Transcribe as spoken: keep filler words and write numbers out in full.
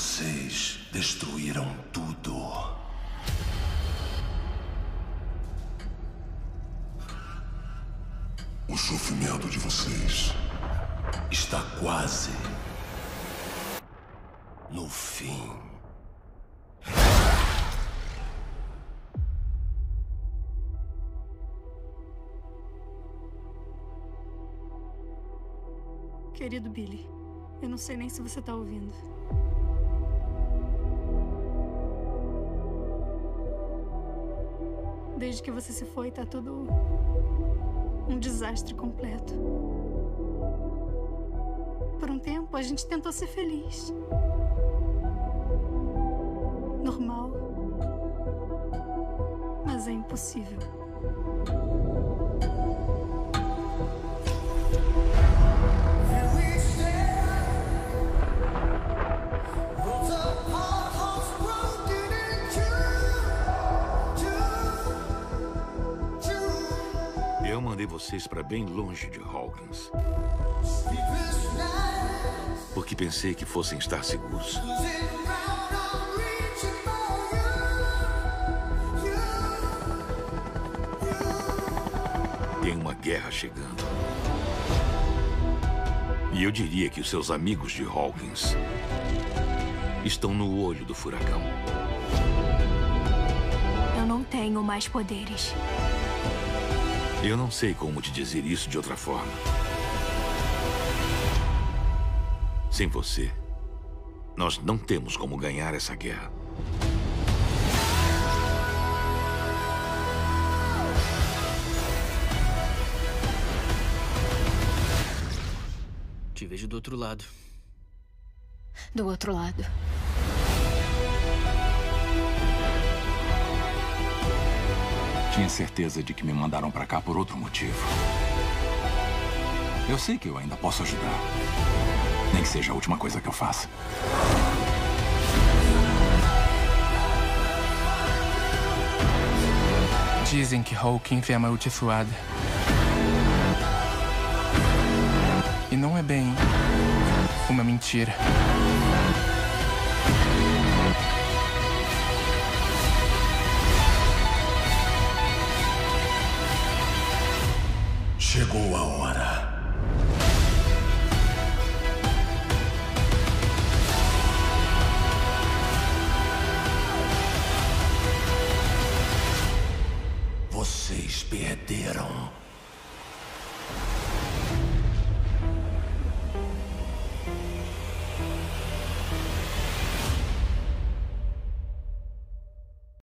Vocês destruíram tudo. O sofrimento de vocês está quase no fim. Querido Billy, eu não sei nem se você tá ouvindo. Desde que você se foi, tá tudo um desastre completo. Por um tempo, a gente tentou ser feliz. Normal. Mas é impossível. Eu mandei vocês para bem longe de Hawkins. Porque pensei que fossem estar seguros. Tem uma guerra chegando. E eu diria que os seus amigos de Hawkins estão no olho do furacão. Eu não tenho mais poderes. Eu não sei como te dizer isso de outra forma. Sem você, nós não temos como ganhar essa guerra. Te vejo do outro lado. Do outro lado. Tinha certeza de que me mandaram pra cá por outro motivo. Eu sei que eu ainda posso ajudar. Nem que seja a última coisa que eu faça. Dizem que Hawkins é amaldiçoada. E não é bem uma mentira. Chegou a hora.